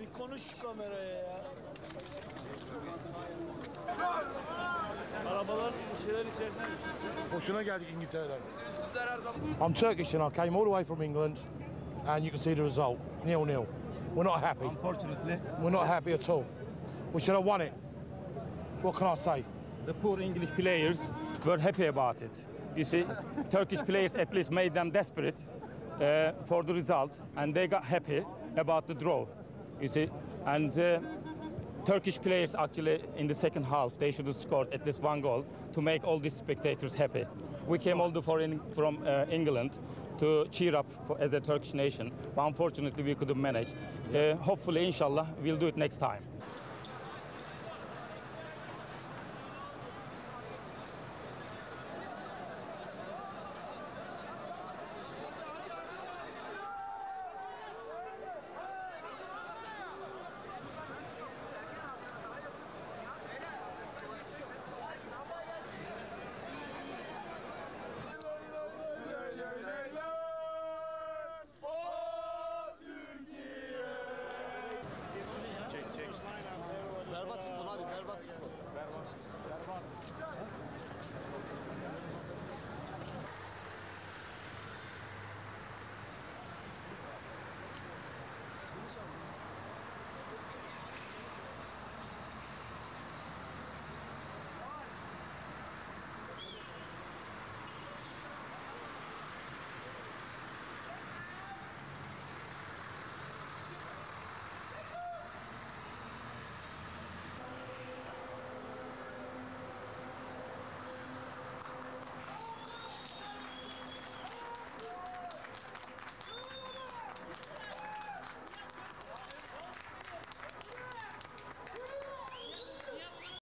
Bir konuş şu kameraya ya. Arabalar şeyler içerisinde. Hoşuna geldik İngiltere'den. I'm Turkish and I came all the way from England and you can see the result. 0-0. We're not happy. Unfortunately, We're not happy at all. We should have won it. What can I say? the poor English players were happy about it. You see, Turkish players at least made them desperate for the result, and they got happy about the draw. You see, and Turkish players actually in the second half they should have scored at least one goal to make all these spectators happy. We came all the from England to cheer up as a Turkish nation, but unfortunately we couldn't manage. Hopefully, inshallah, we'll do it next time.